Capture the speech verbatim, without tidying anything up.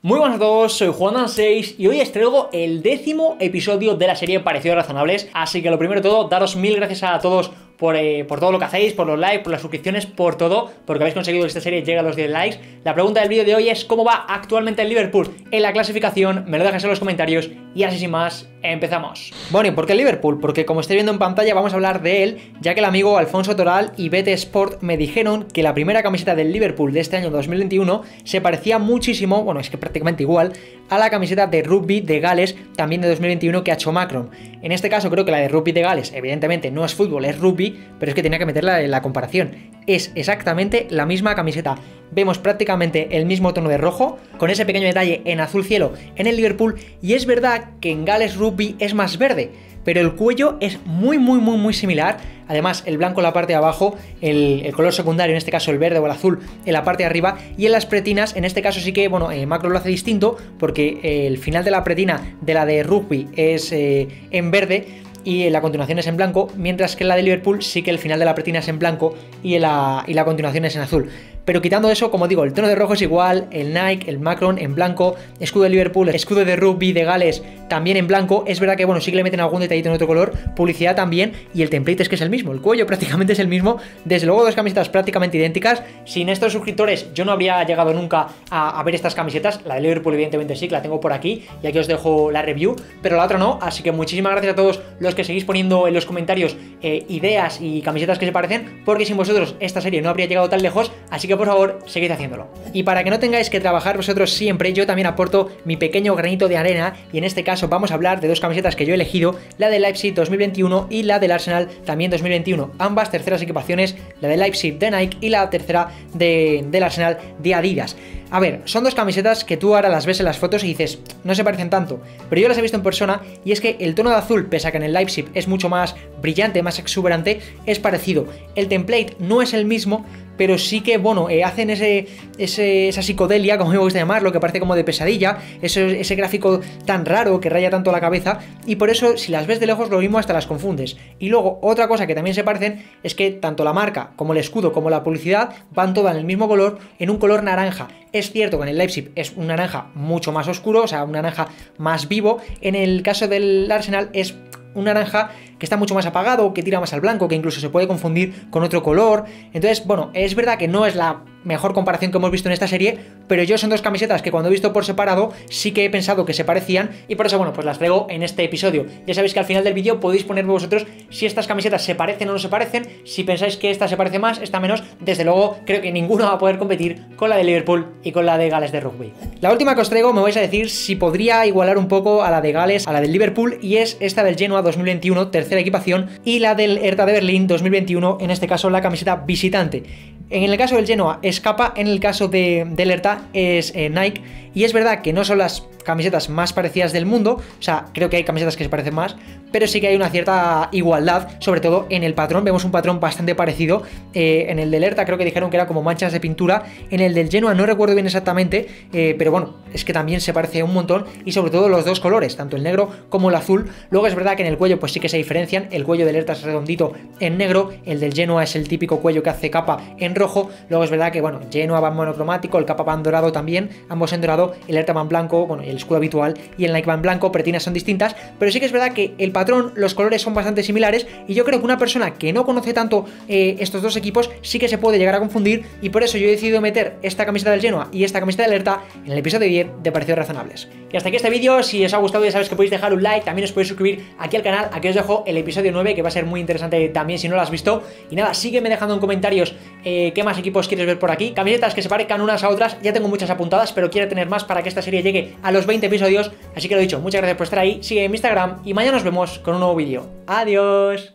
Muy buenas a todos, soy Juan seis y hoy os traigo el décimo episodio de la serie Parecidos Razonables. Así que lo primero de todo, daros mil gracias a todos por, eh, por todo lo que hacéis, por los likes, por las suscripciones, por todo, porque habéis conseguido que esta serie llegue a los diez likes. La pregunta del vídeo de hoy es ¿cómo va actualmente el Liverpool en la clasificación? Me lo dejas en los comentarios y así sin más, empezamos. Bueno, ¿y por qué el Liverpool? Porque como estáis viendo en pantalla vamos a hablar de él, ya que el amigo Alfonso Toral y B T Sport me dijeron que la primera camiseta del Liverpool de este año dos mil veintiuno se parecía muchísimo, bueno, es que prácticamente igual, a la camiseta de rugby de Gales, también de dos mil veintiuno, que ha hecho Macron. En este caso creo que la de rugby de Gales, evidentemente no es fútbol, es rugby, pero es que tenía que meterla en la comparación. Es exactamente la misma camiseta. Vemos prácticamente el mismo tono de rojo, con ese pequeño detalle en azul cielo en el Liverpool, y es verdad que en Gales Rugby es más verde, pero el cuello es muy muy muy muy similar. Además el blanco en la parte de abajo, el, el color secundario, en este caso el verde o el azul, en la parte de arriba, y en las pretinas, en este caso sí que, bueno, eh, Macron lo hace distinto, porque eh, el final de la pretina de la de rugby es eh, en verde, y la continuación es en blanco, mientras que en la de Liverpool sí que el final de la pretina es en blanco y la, y la continuación es en azul. Pero quitando eso, como digo, el tono de rojo es igual, el Nike, el Macron en blanco, escudo de Liverpool, escudo de rugby de Gales también en blanco. Es verdad que, bueno, sí que le meten algún detallito en otro color, publicidad también, y el template es que es el mismo, el cuello prácticamente es el mismo. Desde luego dos camisetas prácticamente idénticas. Sin estos suscriptores yo no habría llegado nunca a, a ver estas camisetas. La de Liverpool evidentemente sí, que la tengo por aquí, y aquí os dejo la review, pero la otra no. Así que muchísimas gracias a todos los que seguís poniendo en los comentarios eh, ideas y camisetas que se parecen, porque sin vosotros esta serie no habría llegado tan lejos. Así que por favor, seguid haciéndolo. Y para que no tengáis que trabajar vosotros siempre, yo también aporto mi pequeño granito de arena, y en este caso vamos a hablar de dos camisetas que yo he elegido, la del Leipzig dos mil veintiuno y la del Arsenal también dos mil veintiuno, ambas terceras equipaciones, la del Leipzig de Nike y la tercera de, del Arsenal de Adidas. A ver, son dos camisetas que tú ahora las ves en las fotos y dices, no se parecen tanto, pero yo las he visto en persona, y es que el tono de azul, pese a que en el Leipzig es mucho más brillante, más exuberante, es parecido. El template no es el mismo, pero sí que, bueno, eh, hacen ese, ese, esa psicodelia, como me gusta llamarlo, que parece como de pesadilla, ese, ese gráfico tan raro que raya tanto la cabeza, y por eso si las ves de lejos lo mismo hasta las confundes. Y luego otra cosa que también se parecen es que tanto la marca como el escudo como la publicidad van todas en el mismo color, en un color naranja. Es cierto que en el Leipzig es un naranja mucho más oscuro, o sea, un naranja más vivo. En el caso del Arsenal es un naranja que está mucho más apagado, que tira más al blanco, que incluso se puede confundir con otro color. Entonces, bueno, es verdad que no es la mejor comparación que hemos visto en esta serie, pero yo son dos camisetas que cuando he visto por separado sí que he pensado que se parecían, y por eso, bueno, pues las traigo en este episodio. Ya sabéis que al final del vídeo podéis ponerme vosotros si estas camisetas se parecen o no se parecen. Si pensáis que esta se parece más, esta menos, desde luego creo que ninguno va a poder competir con la de Liverpool y con la de Gales de rugby. La última que os traigo me vais a decir si podría igualar un poco a la de Gales, a la del Liverpool, y es esta del Genoa dos mil veintiuno, tercera equipación, y la del Hertha de Berlín dos mil veintiuno, en este caso la camiseta visitante. En el caso del Genoa es capa, en el caso de, del Hertha es eh, Nike, y es verdad que no son las camisetas más parecidas del mundo, o sea, creo que hay camisetas que se parecen más, pero sí que hay una cierta igualdad, sobre todo en el patrón. Vemos un patrón bastante parecido. Eh, en el del Hertha creo que dijeron que era como manchas de pintura, en el del Genoa no recuerdo bien exactamente, eh, pero bueno, es que también se parece un montón, y sobre todo los dos colores, tanto el negro como el azul. Luego es verdad que en el cuello pues sí que se diferencian, el cuello del Hertha es redondito en negro, el del Genoa es el típico cuello que hace capa en rojo. Luego es verdad que, bueno, Genoa va en monocromático, el capa va en dorado también, ambos en dorado, el Hertha va en blanco, bueno, el escudo habitual, y el Nike va en blanco. Pretinas son distintas, pero sí que es verdad que el patrón, los colores son bastante similares, y yo creo que una persona que no conoce tanto eh, estos dos equipos sí que se puede llegar a confundir, y por eso yo he decidido meter esta camiseta del Genoa y esta camiseta del Hertha en el episodio diez de Parecidos Razonables. Y hasta aquí este vídeo. Si os ha gustado ya sabéis que podéis dejar un like, también os podéis suscribir aquí al canal. Aquí os dejo el episodio nueve, que va a ser muy interesante también si no lo has visto. Y nada, sígueme dejando en comentarios eh, qué más equipos quieres ver por aquí, camisetas que se parezcan unas a otras. Ya tengo muchas apuntadas, pero quiero tener más para que esta serie llegue a los veinte episodios. Así que lo dicho, muchas gracias por estar ahí, sigue en mi Instagram y mañana nos vemos con un nuevo vídeo. Adiós.